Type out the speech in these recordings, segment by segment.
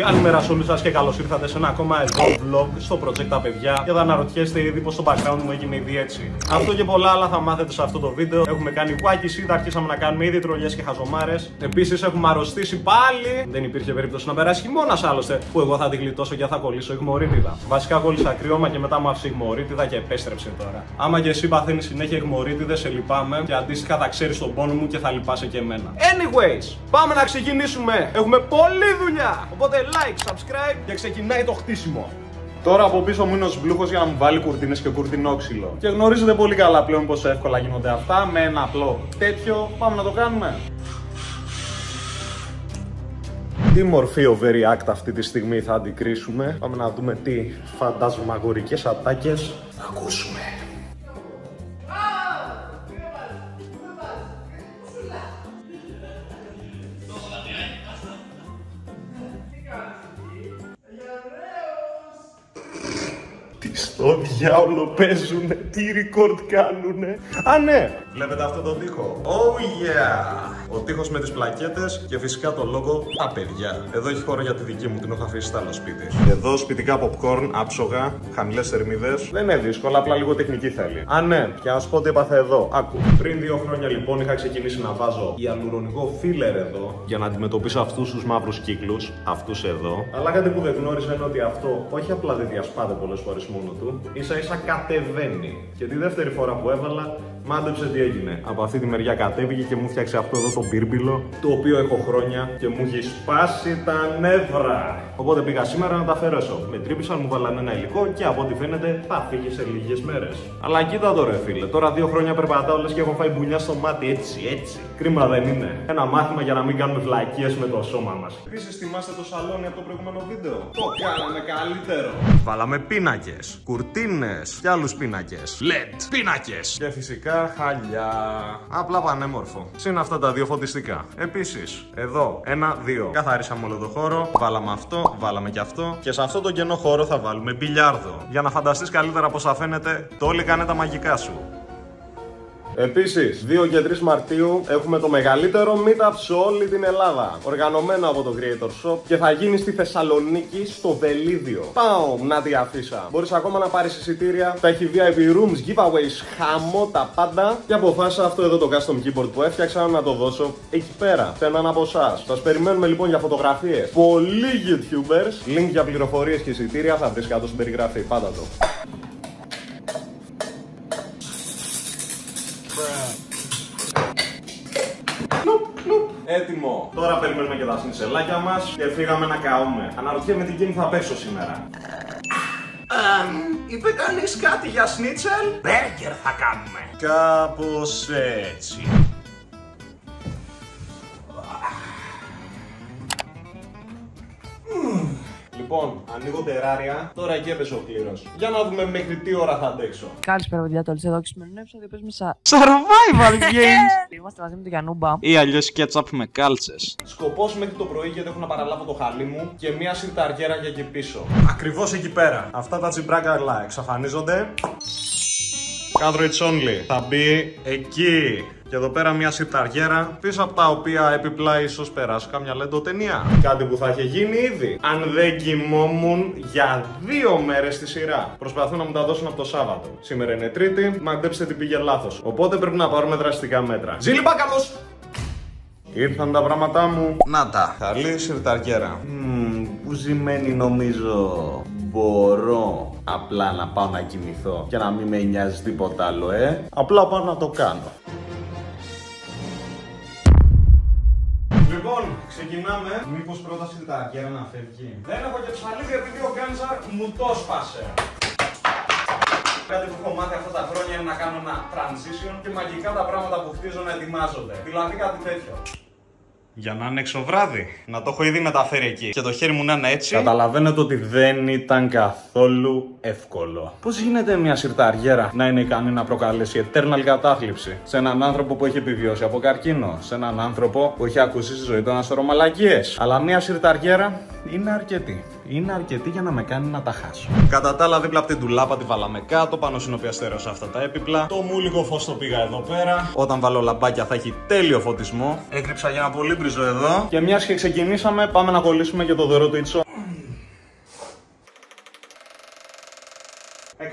Καλημέρα σε όλους σας και καλώς ήρθατε σε ένα ακόμα εδώ vlog στο Project τα παιδιά. Και θα αναρωτιέστε ήδη πως το background μου έγινε ήδη έτσι. Αυτό και πολλά άλλα θα μάθετε σε αυτό το βίντεο. Έχουμε κάνει wacky shit, αρχίσαμε να κάνουμε ήδη τρολιές και χαζομάρες. Επίσης έχουμε αρρωστήσει πάλι. Δεν υπήρχε περίπτωση να περάσει χειμώνας άλλωστε, που εγώ θα την γλιτώσω και θα κολλήσω αιχμωρίτιδα. Βασικά κόλλησα κρυώμα και μετά μου άφησε αιχμωρίτιδα και επέστρεψε τώρα. Άμα και εσύ παθαίνεις συνέχεια αιχμωρίτιδες, σε λυπάμαι και αντίστοιχα θα ξέρεις τον πόνο μου και θα λυπάσαι και εμένα. Anyways, πάμε να ξεκινήσουμε. Έχουμε πολλή δουλειά. Οπότε like, subscribe και ξεκινάει το χτίσιμο. Τώρα από πίσω μου είναι ο σμπλούχος για να μου βάλει κουρτίνες και κουρτινόξυλο. Και γνωρίζετε πολύ καλά πλέον πόσο εύκολα γίνονται αυτά με ένα απλό τέτοιο. Πάμε να το κάνουμε. Τι μορφή overreact αυτή τη στιγμή θα αντικρίσουμε. Πάμε να δούμε τι φαντασμαγορικές ατάκες θα ακούσουμε. Στο διάολο παίζουνε, τι record κάνουνε. Α, ναι! Βλέπετε αυτό το τοίχο? Oh yeah! Ο τοίχος με τις πλακέτες και φυσικά το logo τα παιδιά. Εδώ έχει χώρο για τη δική μου, την έχω αφήσει στο άλλο σπίτι. Εδώ σπιτικά popcorn, άψογα, χαμηλές θερμίδες. Δεν είναι δύσκολο, απλά λίγο τεχνική θέλει. Α, ναι, και να σου πω τι έπαθε εδώ. Άκου. Πριν 2 χρόνια λοιπόν είχα ξεκινήσει να βάζω ιαλουρονικό filler εδώ για να αντιμετωπίσω αυτούς τους μαύρους κύκλους, αυτούς εδώ. Αλλά κάτι που δεν γνώριζα είναι ότι αυτό όχι απλά δεν διασπάται πολλές φορές μόνο του, ίσα ίσα κατεβαίνει. Και τη δεύτερη φορά που έβαλα, μάντεψε τι έγινε. Από αυτή τη μεριά κατέβηκε και μου φτιάξε αυτό εδώ το μπίρμπιλο, το οποίο έχω χρόνια και μου έχει σπάσει τα νεύρα. Οπότε πήγα σήμερα να τα αφαιρέσω. Με τρύπησαν, μου βάλανε ένα υλικό και από ό,τι φαίνεται θα φύγει σε λίγες μέρες. Αλλά κοίτα το ρε φίλε, τώρα 2 χρόνια περπατάω λες και έχω φάει μπουνιά στο μάτι, έτσι. Κρίμα δεν είναι? Ένα μάθημα για να μην κάνουμε βλακίες με το σώμα μας. Επίσης θυμάστε το σαλόνι από το προηγούμενο βίντεο? Το κάναμε καλύτερο. Βάλαμε πίνακες, κουρτίνες και άλλους πίνακες. LED πίνακες. Και φυσικά χαλιά. Απλά πανέμορφο. Συν αυτά τα 2 φωτιστικά. Επίσης, εδώ 1-2. Καθαρίσαμε όλο το χώρο. Βάλαμε αυτό, βάλαμε και αυτό. Και σε αυτό το κενό χώρο θα βάλουμε μπιλιάρδο. Για να φανταστείς καλύτερα πως θα φαίνεται, το όλοι κάνε τα μαγικά σου. Επίσης, 2 και 3 Μαρτίου έχουμε το μεγαλύτερο meetup σε όλη την Ελλάδα. Οργανωμένο από το Creator Shop και θα γίνει στη Θεσσαλονίκη, στο Βελίδιο. Πάω να τη αφήσα. Μπορείς ακόμα να πάρεις εισιτήρια. Θα έχει VIP rooms, giveaways, χαμό τα πάντα. Και αποφάσισα αυτό εδώ το custom keyboard που έφτιαξα να το δώσω εκεί πέρα, σε έναν από εσάς. Σας περιμένουμε λοιπόν για φωτογραφίες. Πολλοί YouTubers. Link για πληροφορίες και εισιτήρια θα βρεις κάτω στην περιγραφή. Πάντα το. Έτοιμο. Τώρα περιμένουμε και τα σνισελάκια μας και φύγαμε να καούμε. Αναρωτιέμαι τι game θα παίξω σήμερα. Είπε κανείς κάτι για σνίτσελ? Μπέργκερ θα κάνουμε. Κάπως έτσι. Λοιπόν, ανοίγω τεράρια. Τώρα εκεί έπεσε ο κλήρος. Για να δούμε μέχρι τι ώρα θα αντέξω. Καλησπέρα, παιδιά. Το εδώ και σημερινό επεισόδιο παίζουμε Survival Games! Είμαστε μαζί με τον Γιαννούμπα. Ή αλλιώς ketchup με κάλτσες. Σκοπός μέχρι το πρωί, γιατί έχω να παραλάβω το χαλί μου και μία σιρταριέρα για εκεί πίσω. Ακριβώς εκεί πέρα. Αυτά τα τσιμπράκα εξαφανίζονται. Android only. Θα μπει εκεί. Και εδώ πέρα μια σιρταριέρα, πίσω από τα οποία επιπλά ίσως περάσω κάμια λεντοτενία. Κάτι που θα είχε γίνει ήδη αν δεν κοιμόμουν για 2 μέρες στη σειρά. Προσπαθούν να μου τα δώσουν από το Σάββατο. Σήμερα είναι Τρίτη, μαντέψτε τι πήγε λάθος. Οπότε πρέπει να πάρουμε δραστικά μέτρα. Ζήλιμπα καλώς! Ήρθαν τα πράγματά μου. Να τα. Καλή σιρταριέρα. Που ζημένη νομίζω. Μπορώ απλά να πάω να κοιμηθώ και να μην με νοιάζει τίποτα άλλο, Απλά πάω να το κάνω. Λοιπόν, ξεκινάμε. Μήπως πρώτα σιρταριέρα να φεύγει? Δεν έχω και ψαλίδι επειδή ο Γκάντζαρ μου το σπάσε. Κάτι που έχω μάθει αυτά τα χρόνια είναι να κάνω ένα transition και μαγικά τα πράγματα που χτίζω να ετοιμάζονται. Δηλαδή κάτι τέτοιο. Για να είναι εξωβράδυ. Να το έχω ήδη μεταφέρει εκεί. Και το χέρι μου να είναι έτσι. Καταλαβαίνετε ότι δεν ήταν καθόλου εύκολο. Πώς γίνεται μια σιρταριέρα να είναι ικανή να προκαλέσει eternal κατάθλιψη σε έναν άνθρωπο που έχει επιβιώσει από καρκίνο? Σε έναν άνθρωπο που έχει ακούσει στη ζωή του ένα σωρό μαλακίες? Αλλά μια σιρταριέρα είναι αρκετή. Είναι αρκετή για να με κάνει να τα χάσω. Κατά τα άλλα, δίπλα από την ντουλάπα τη βάλαμε κάτω, πάνω στην οποία στέρεωσα αυτά τα έπιπλα. Το μούλικο φως το πήγα εδώ πέρα. Όταν βάλω λαμπάκια θα έχει τέλειο φωτισμό. Έκρυψα για ένα πολύ μπριζό εδώ. Και μιας και ξεκινήσαμε, πάμε να κολλήσουμε και το δωρό του Ιτσό.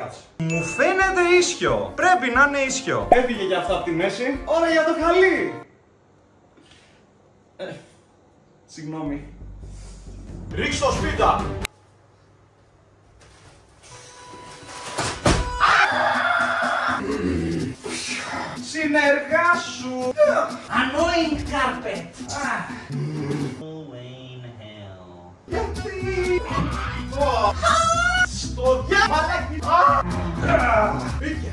κάτσε. Μου φαίνεται ίσιο. Πρέπει να είναι ίσιο. Έφυγε για αυτά από τη μέση. Ώρα για το χαλί. Συγγνώμη. Ρίξ' το σπίτα. Συνεργάσου. Annoying carpet. Γιατί. Στο διάβαλάκι. Μπήκε.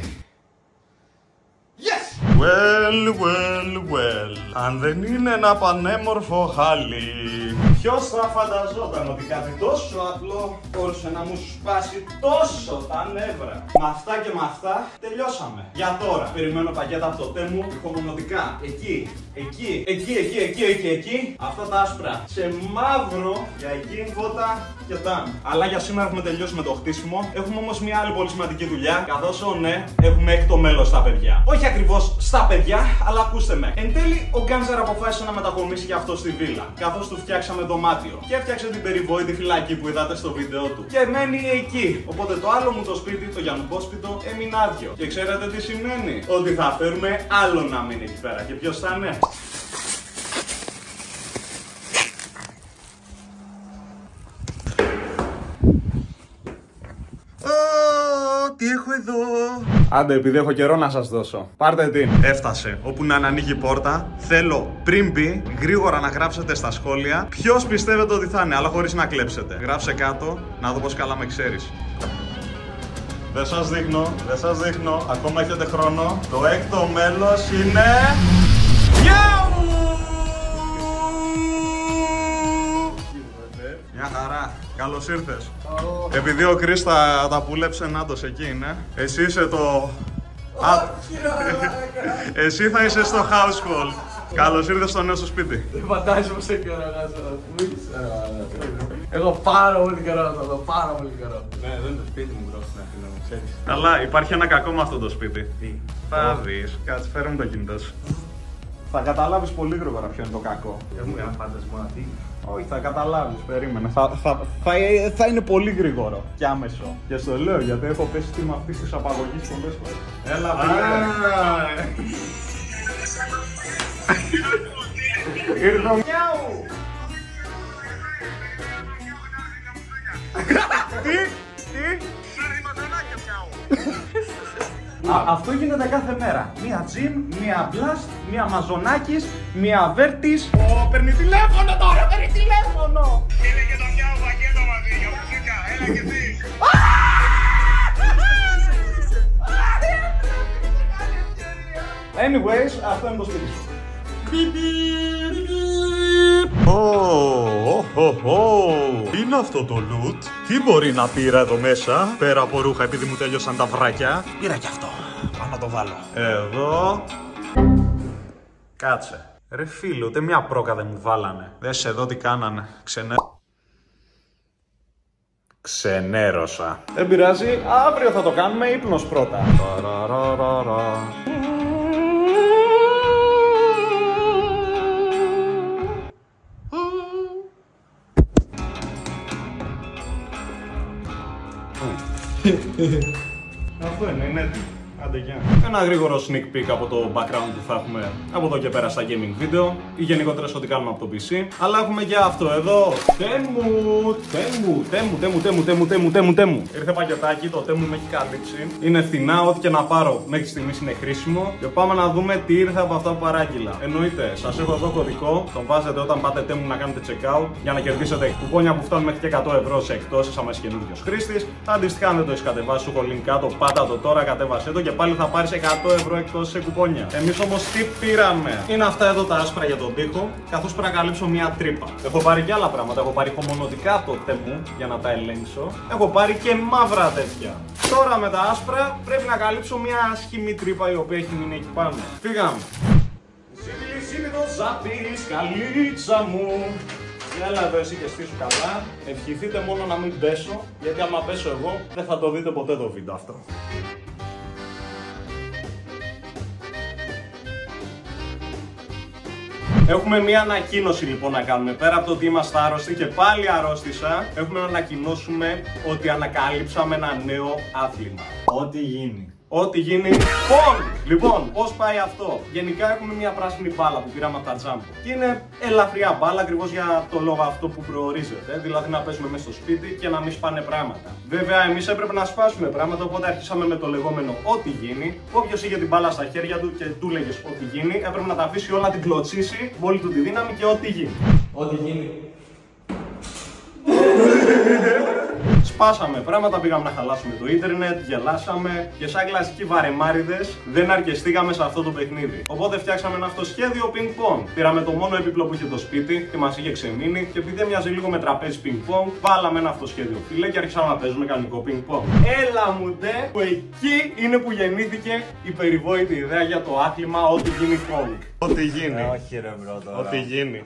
Yes! Well. Αν δεν είναι ένα πανέμορφο χάλι. Ποιος θα φανταζόταν ότι κάτι τόσο απλό μπορούσε να μου σπάσει τόσο τα νεύρα. Με αυτά και με αυτά τελειώσαμε. Για τώρα. Περιμένω πακέτα από το Τέμου ηχομονωτικά. Εκεί. Αυτά τα άσπρα. Σε μαύρο για εκεί φώτα και ταν. Αλλά για σήμερα έχουμε τελειώσει με το χτίσιμο. Έχουμε όμως μια άλλη πολύ σημαντική δουλειά. Καθώς έχουμε έχει το μέλλον στα παιδιά. Όχι ακριβώς στα παιδιά, αλλά ακούστε με. Εν τέλει, ο Γκάντζερ αποφάσισε να μετακομίσει και αυτό στη βίλα. Καθώς του φτιάξαμε δωμάτιο. Και έφτιαξε την περιβόητη φυλακή που είδατε στο βίντεο του. Και μένει εκεί. Οπότε το άλλο μου το σπίτι, το Γιαννουμπόσπιτο, έμεινε άδειο. Και ξέρετε τι σημαίνει? Ότι θα φέρουμε άλλο να μείνει εκεί πέρα. Και ποιος θα είναι? Τι έχω εδώ? Άντε, επειδή έχω καιρό να σας δώσω. Πάρτε την. Έφτασε. Όπου να ανοίγει η πόρτα. Θέλω πριν μπει γρήγορα να γράψετε στα σχόλια ποιος πιστεύετε ότι θα είναι, αλλά χωρίς να κλέψετε. Γράψε κάτω, να δω πως καλά με ξέρεις. Δεν σας δείχνω. Ακόμα έχετε χρόνο. Το έκτο μέλος είναι... Μια χαρά. Καλώς ήρθες. Επειδή ο Chris τα πούλεψε, νάτος εκεί είναι. Εσύ είσαι το... Εσύ θα είσαι στο household. Καλώς ήρθες στο νέο σου σπίτι. Δεν φαντάζομαι σε καιρό να έχω πάρα πολύ καιρό να το δω, πάρα πολύ καιρό. Ναι, δεν είναι το σπίτι μου μπρος στην Αθήνα, μου ξέρεις. Αλλά υπάρχει ένα κακό με αυτό το σπίτι. Τι? Θα δεις. Κάτσε, φέρε μου το κινητό σου. Θα καταλάβεις πολύ γρήγορα ποιο είναι το κακό. Έχουμε ένα φαντασμό, τι? Όχι, θα καταλάβεις, περίμενε. Θα είναι πολύ γρήγορο και άμεσο. Και στο λέω γιατί έχω πέσει θύμα αυτής της απαγωγής πολλές φορές. Έλα, φίλε. Ήρθω μιάου. Τι? Αυτό γίνεται κάθε μέρα. Μία Τζιν, μία Blast, μία Μαζονάκης, μία Βέρτης. Παίρνει τηλέφωνο τώρα, παίρνει τηλέφωνο! Είναι και το μιάου πακέτο μαζί για μουσικά, έλα και εσύ. Anyways, αυτό είναι το σπίτι σου. Τι είναι αυτό το loot? Τι μπορεί να πήρα εδώ μέσα, πέρα από ρούχα επειδή μου τέλειωσαν τα βράκια? Πήρα και αυτό, πάω να το βάλω. Εδώ. Κάτσε. Ρε φίλε, ούτε μια πρόκα δεν μου βάλανε. Δες εδώ τι κάνανε. Ξενέρωσα. Δεν πειράζει, αύριο θα το κάνουμε ύπνος πρώτα. Αυτό είναι έτοιμο. Άντε, γεια. Ένα γρήγορο sneak peek από το background που θα έχουμε από εδώ και πέρα στα gaming video ή γενικότερα ό,τι κάνουμε από το PC. Αλλά έχουμε και αυτό εδώ. Τέμου. Ήρθε πακετάκι, το Τέμου με έχει καλύψει. Είναι φθηνά, ό,τι και να πάρω μέχρι στιγμής είναι χρήσιμο. Και πάμε να δούμε τι ήρθε από αυτά που παράγγειλα. Εννοείται, σας έχω εδώ κωδικό. Τον βάζετε όταν πάτε Τέμου να κάνετε checkout για να κερδίσετε κουπόνια που φτάνουν μέχρι και 100 ευρώ σε εκτόσεις άμα είσαι καινούριος χρήστης. Αντίστοιχα, αν δεν το έχεις κατεβάσει, σου έχω link κάτω, πάτα το τώρα, κατέβασέ το και πάλι θα πάρεις 100 ευρώ εκτός σε κουπόνια. Εμείς όμως τι πήραμε? Είναι αυτά εδώ τα άσπρα για τον τοίχο, καθώς πρέπει να καλύψω μια τρύπα. Έχω πάρει και άλλα πράγματα. Έχω πάρει ηχομονωτικά από το Τέμου για να τα ελέγξω. Έχω πάρει και μαύρα τέτοια. Τώρα με τα άσπρα πρέπει να καλύψω μια ασχημή τρύπα η οποία έχει μείνει εκεί πάνω. Φύγαμε. Σύμμητο ζάπης, καλίτσα μου. Έλα εδώ εσύ και στήσου καλά. Ευχηθείτε μόνο να μην πέσω, γιατί άμα πέσω εγώ δεν θα το δείτε ποτέ το βίντεο αυτό. Έχουμε μία ανακοίνωση λοιπόν να κάνουμε. Πέρα από το ότι είμαστε άρρωστοι και πάλι αρρώστησα, έχουμε να ανακοινώσουμε ότι ανακαλύψαμε ένα νέο άθλημα. Ό,τι γίνει. Ό,τι γίνει. Pong! Λοιπόν, πώς πάει αυτό? Γενικά έχουμε μια πράσινη μπάλα που πήραμε από τα Jumbo. Και είναι ελαφριά μπάλα ακριβώς για το λόγο αυτό που προορίζεται. Δηλαδή να παίζουμε μέσα στο σπίτι και να μην σπάνε πράγματα. Βέβαια, εμείς έπρεπε να σπάσουμε πράγματα, οπότε αρχίσαμε με το λεγόμενο ό,τι γίνει. Όποιος είχε την μπάλα στα χέρια του και του λέγες ό,τι γίνει, έπρεπε να τα αφήσει όλα, την κλωτσίσει με όλη του τη δύναμη και ό,τι γίνει. Ό,τι γίνει. Σπάσαμε πράγματα, πήγαμε να χαλάσουμε το ίντερνετ, γελάσαμε και σαν κλασικοί βαρεμάριδες δεν αρκεστήκαμε σε αυτό το παιχνίδι. Οπότε φτιάξαμε ένα αυτοσχέδιο ping-pong. Πήραμε το μόνο έπιπλο που είχε το σπίτι και μας είχε ξεμείνει και επειδή έμοιαζε λίγο με τραπέζι ping-pong, βάλαμε ένα αυτοσχέδιο φίλε και άρχισαμε να παίζουμε κανονικό ping-pong. Έλα μου ντε, που εκεί είναι που γεννήθηκε η περιβόητη ιδέα για το άθλημα ό,τι γίνει pong. Ό,τι γίνει. Όχι ρε μπρο τώρα. Ό,τι γίνει.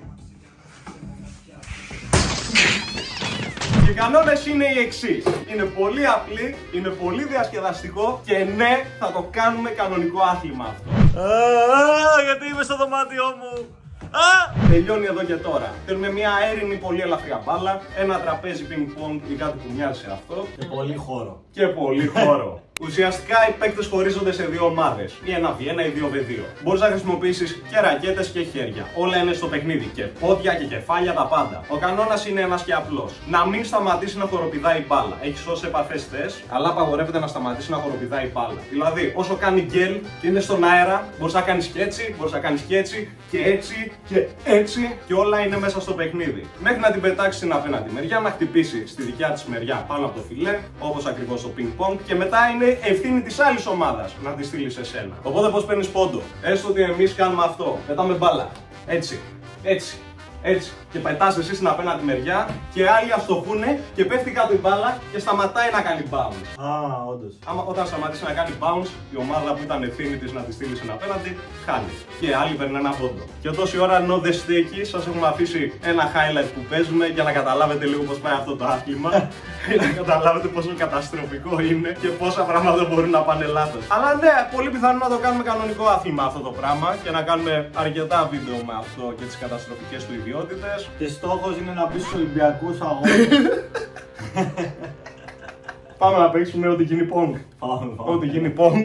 Οι κανόνες είναι οι εξής. Είναι πολύ απλή, είναι πολύ διασκεδαστικό και ναι, θα το κάνουμε κανονικό άθλημα αυτό. Γιατί είμαι στο δωμάτιό μου. Τελειώνει εδώ και τώρα. Θέλουμε μια αέρινη πολύ ελαφριά μπάλα, ένα τραπέζι ping-pong ή κάτι που μοιάζει σε αυτό. Και πολύ χώρο. Και πολύ χώρο. Ουσιαστικά οι παίκτες χωρίζονται σε δύο ομάδες. Ή 1v1 ή 2v2. Μπορείς να χρησιμοποιήσεις και ρακέτες και χέρια. Όλα είναι στο παιχνίδι. Και πόδια και κεφάλια, τα πάντα. Ο κανόνας είναι ένας και απλός. Να μην σταματήσει να χοροπηδάει η μπάλα. Έχεις όσες επαφές θες, αλλά απαγορεύεται να σταματήσει να χοροπηδάει η μπάλα. Δηλαδή, όσο κάνει γκέλ και είναι στον αέρα, μπορείς να κάνεις και έτσι, μπορείς να κάνεις και έτσι, και έτσι, και έτσι, και όλα είναι μέσα στο παιχνίδι. Μέχρι να την πετάξεις στην απέναντι μεριά, να χτυπήσει στη δικιά της μεριά πάνω από το φιλέ, όπως ακριβώς το ping-pong, και μετά είναι ευθύνη της άλλης ομάδας να τη στείλει σε σένα. Οπότε πώς παίρνεις πόντο? Έστω ότι εμείς κάνουμε αυτό. Πετάμε μπάλα. Έτσι. Έτσι. Έτσι. Και πετάς εσύ στην απέναντι μεριά και άλλοι αστοχούνε και πέφτει κάτω η μπάλα και σταματάει να κάνει bounce. Όντως. Όταν σταματήσει να κάνει bounce, η ομάδα που ήταν ευθύνη της να τη στείλει στην απέναντι χάνει. Και άλλοι παίρνουν ένα πόντο. Και τόση ώρα ενώ δεν στέκει, σας έχουμε αφήσει ένα highlight που παίζουμε για να καταλάβετε λίγο πώς πάει αυτό το άθλημα. Για να καταλάβετε πόσο καταστροφικό είναι και πόσα πράγματα μπορούν να πάνε λάθος. Αλλά ναι, πολύ πιθανό να το κάνουμε κανονικό άθλημα αυτό το πράγμα και να κάνουμε αρκετά βίντεο με αυτό και τις καταστροφικές του ιδιότητες. Και στόχος είναι να μπει στους Ολυμπιακούς αγώνες. Πάμε να παίξουμε ό,τι γίνει pong. Ό,τι γίνει pong.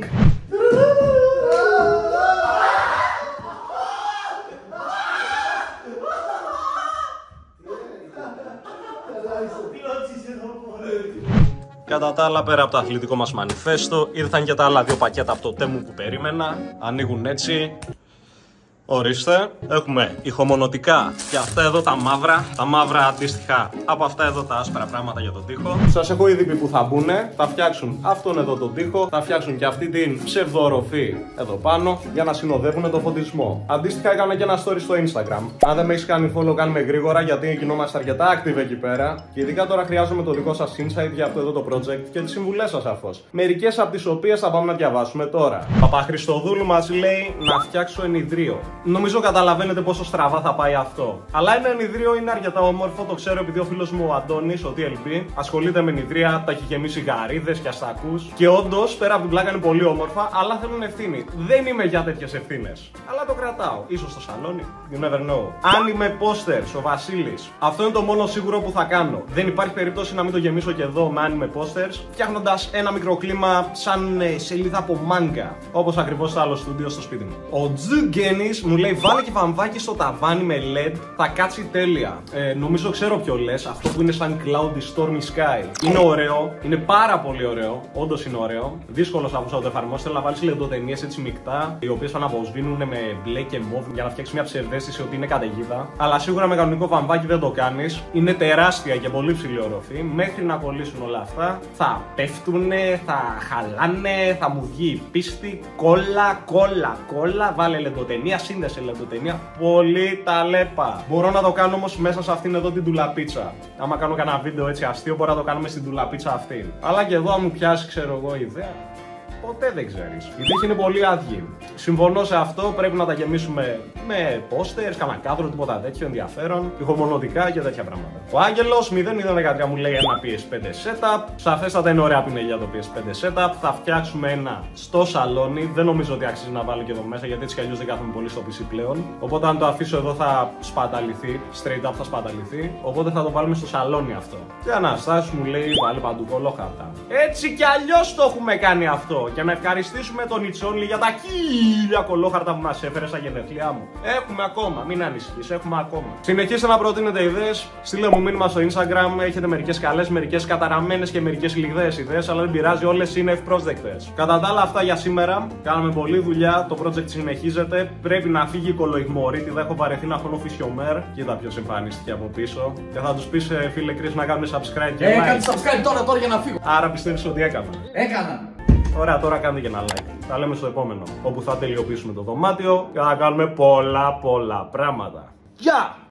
Κατά τα άλλα, πέρα από το αθλητικό μας μανιφέστο, ήρθαν και τα άλλα δύο πακέτα από το Τέμου που περίμενα. Ανοίγουν έτσι. Ορίστε, έχουμε ηχομονωτικά και αυτά εδώ τα μαύρα αντίστοιχα από αυτά εδώ τα άσπρα πράγματα για τον τοίχο. Σας έχω ήδη πει που θα μπουνε, θα φτιάξουν αυτόν εδώ τον τοίχο, θα φτιάξουν και αυτή την ψευδοροφή εδώ πάνω για να συνοδεύουν το φωτισμό. Αντίστοιχα έκανα και ένα story στο Instagram. Αν δεν με έχεις κάνει follow, κάνουμε γρήγορα γιατί γινόμαστε αρκετά active εκεί πέρα. Και ειδικά τώρα χρειάζομαι το δικό σας insight για αυτό εδώ το project και τις συμβουλές σας σαφώς. Μερικές από τις οποίες θα πάμε να διαβάσουμε τώρα. Παπαχριστοδούλου μας λέει να φτιάξω ενιδρίο. Νομίζω καταλαβαίνετε πόσο στραβά θα πάει αυτό. Αλλά ένα ενιδρίο είναι αρκετά όμορφο, το ξέρω επειδή ο φίλος μου ο Αντώνης, ο TLP, ασχολείται με ενιδρία, τα έχει γεμίσει γαρίδες και αστακούς. Και όντως, πέρα από την πλάκα είναι πολύ όμορφα, αλλά θέλουν ευθύνη. Δεν είμαι για τέτοιες ευθύνες. Αλλά το κρατάω. Ίσως στο σαλόνι. You never know. Αν είμαι posters, ο Βασίλης. Αυτό είναι το μόνο σίγουρο που θα κάνω. Δεν υπάρχει περίπτωση να μην το γεμίσω και εδώ με αν είμαι posters, φτιάχνοντας ένα μικροκλίμα σαν σελίδα από μάγκα. Όπως ακριβώς στο άλλο στούντιο στο σπίτι μου. Ο Τζουγκένης μου λέει βάλε και βαμβάκι στο ταβάνι με LED, θα κάτσει τέλεια. Νομίζω ξέρω ποιο λες, αυτό που είναι σαν cloudy stormy sky. Είναι ωραίο, είναι πάρα πολύ ωραίο, όντως είναι ωραίο. Δύσκολο αφού θα το εφαρμόσει, θέλω να βάλεις λεντοτενίες έτσι μεικτά, οι οποίες θα αναποσβήνουν με μπλε και μοβ για να φτιάξει μια ψευδαίσθηση ότι είναι καταιγίδα. Αλλά σίγουρα με κανονικό βαμβάκι δεν το κάνεις. Είναι τεράστια και πολύ ψηλή οροφή. Μέχρι να κολλήσουν όλα αυτά, θα πέφτουνε, θα χαλάνε, θα μου βγει η πίστη. Κόλλα, βάλε λεντοτενία, σύνδεσε λεντοτενία. Πολύ ταλέπα. Μπορώ να το κάνω όμως μέσα σε αυτήν εδώ την τουλαπίτσα. Άμα κάνω κανένα βίντεο έτσι αστείο, μπορώ να το κάνουμε στην τουλαπίτσα αυτή. Αλλά και εδώ, αν μου πιάσει, ξέρω εγώ, ιδέα. ποτέ δεν ξέρεις. Η τύχη είναι πολύ άδειη. Συμφωνώ σε αυτό, πρέπει να τα γεμίσουμε με posters, κανένα κάδρο, τίποτα τέτοιο ενδιαφέρον, ηχομονωτικά και τέτοια πράγματα. Ο Άγγελος 0013 μου λέει ένα PS5 setup. Σαφέστατα είναι ωραία πινελιά το PS5 setup. Θα φτιάξουμε ένα στο σαλόνι. Δεν νομίζω ότι αξίζει να βάλω και εδώ μέσα γιατί έτσι κι αλλιώς δεν κάθομαι πολύ στο PC πλέον. Οπότε αν το αφήσω εδώ θα σπαταληθεί. Straight up θα σπαταληθεί. Οπότε θα το βάλουμε στο σαλόνι αυτό. Και Αναστάσης μου λέει βάλει παντού κολόχαρτα. Έτσι κι αλλιώς το έχουμε κάνει αυτό. Και να ευχαριστήσουμε τον Ιτσόνλι για τα 1000 κολόχαρτα που μας έφερε στα γενέθλιά μου. Έχουμε ακόμα, μην ανησυχείς, έχουμε ακόμα. Συνεχίστε να προτείνετε ιδέες. Στείλτε μου μήνυμα στο Instagram. Έχετε μερικές καλές, μερικές καταραμένες και μερικές λιγδαίες ιδέες. Αλλά δεν πειράζει, όλες είναι ευπρόσδεκτες. Κατά τα άλλα, αυτά για σήμερα. Κάναμε πολλή δουλειά. Το project συνεχίζεται. Πρέπει να φύγει η κολοϊχμορίτη. Δεν έχω βαρεθεί να χωνώ φυσιομέρ. Κοίτα ποιος εμφανίστηκε από πίσω. Και θα τους πεις, φίλε Chris, να κάνουν subscribe και like. Έκανε subscribe τώρα για να φύγω. Άρα πιστεύεις ότι έκανα. Έκανα. Ωραία, τώρα κάντε και ένα like. Τα λέμε στο επόμενο. Όπου θα τελειοποιήσουμε το δωμάτιο και θα κάνουμε πολλά πράγματα. Γεια!